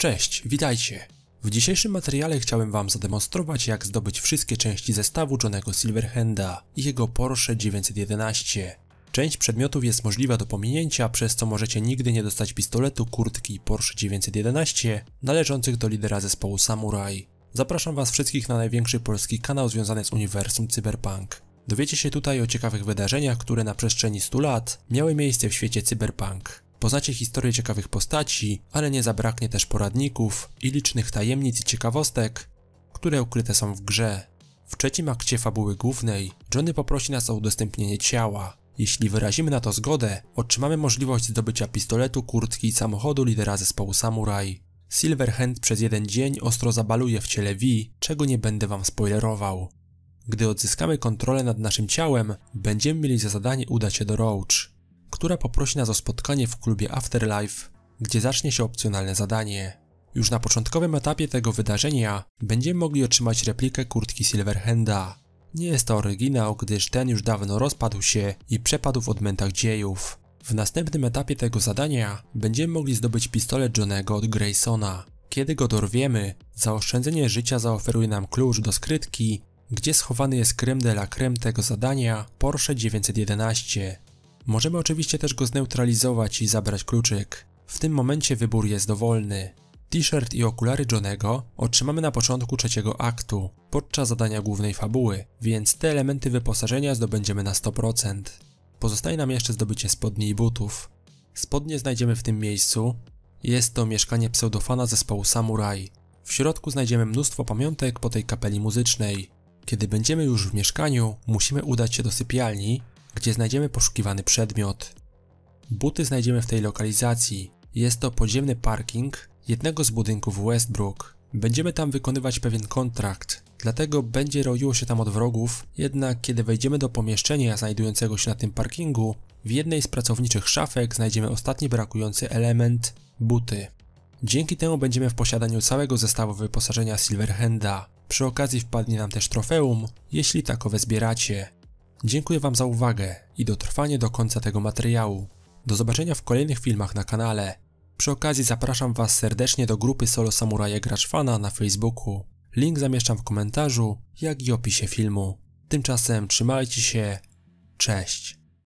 Cześć, witajcie! W dzisiejszym materiale chciałem Wam zademonstrować, jak zdobyć wszystkie części zestawu Johnny'ego Silverhanda i jego Porsche 911. Część przedmiotów jest możliwa do pominięcia, przez co możecie nigdy nie dostać pistoletu, kurtki Porsche 911 należących do lidera zespołu Samurai. Zapraszam Was wszystkich na największy polski kanał związany z uniwersum Cyberpunk. Dowiecie się tutaj o ciekawych wydarzeniach, które na przestrzeni 100 lat miały miejsce w świecie Cyberpunk. Poznacie historię ciekawych postaci, ale nie zabraknie też poradników i licznych tajemnic i ciekawostek, które ukryte są w grze. W trzecim akcie fabuły głównej Johnny poprosi nas o udostępnienie ciała. Jeśli wyrazimy na to zgodę, otrzymamy możliwość zdobycia pistoletu, kurtki i samochodu lidera zespołu Samurai. Silverhand przez jeden dzień ostro zabaluje w ciele V, czego nie będę Wam spoilerował. Gdy odzyskamy kontrolę nad naszym ciałem, będziemy mieli za zadanie udać się do Roach, która poprosi nas o spotkanie w klubie Afterlife, gdzie zacznie się opcjonalne zadanie. Już na początkowym etapie tego wydarzenia będziemy mogli otrzymać replikę kurtki Silverhanda. Nie jest to oryginał, gdyż ten już dawno rozpadł się i przepadł w odmętach dziejów. W następnym etapie tego zadania będziemy mogli zdobyć pistolet Johnny'ego od Graysona. Kiedy go dorwiemy, za oszczędzenie życia zaoferuje nam klucz do skrytki, gdzie schowany jest crème de la crème tego zadania, Porsche 911. Możemy oczywiście też go zneutralizować i zabrać kluczyk. W tym momencie wybór jest dowolny. T-shirt i okulary Johnny'ego otrzymamy na początku trzeciego aktu, podczas zadania głównej fabuły, więc te elementy wyposażenia zdobędziemy na 100%. Pozostaje nam jeszcze zdobycie spodni i butów. Spodnie znajdziemy w tym miejscu. Jest to mieszkanie pseudofana zespołu Samurai. W środku znajdziemy mnóstwo pamiątek po tej kapeli muzycznej. Kiedy będziemy już w mieszkaniu, musimy udać się do sypialni, gdzie znajdziemy poszukiwany przedmiot. Buty znajdziemy w tej lokalizacji. Jest to podziemny parking jednego z budynków Westbrook. Będziemy tam wykonywać pewien kontrakt, dlatego będzie roiło się tam od wrogów, jednak kiedy wejdziemy do pomieszczenia znajdującego się na tym parkingu, w jednej z pracowniczych szafek znajdziemy ostatni brakujący element – buty. Dzięki temu będziemy w posiadaniu całego zestawu wyposażenia Silverhanda. Przy okazji wpadnie nam też trofeum, jeśli takowe zbieracie. Dziękuję Wam za uwagę i dotrwanie do końca tego materiału. Do zobaczenia w kolejnych filmach na kanale. Przy okazji zapraszam Was serdecznie do grupy Solo Samuraje Gracz Fana na Facebooku. Link zamieszczam w komentarzu, jak i opisie filmu. Tymczasem trzymajcie się, cześć.